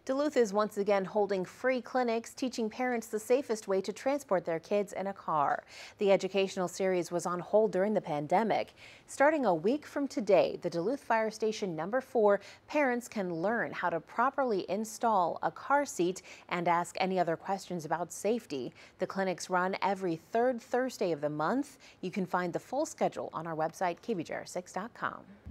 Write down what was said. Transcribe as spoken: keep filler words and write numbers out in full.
Duluth is once again holding free clinics, teaching parents the safest way to transport their kids in a car. The educational series was on hold during the pandemic. Starting a week from today, the Duluth Fire Station number four, parents can learn how to properly install a car seat and ask any other questions about safety. The clinics run every third Thursday of the month. You can find the full schedule on our website, K B J R six dot com.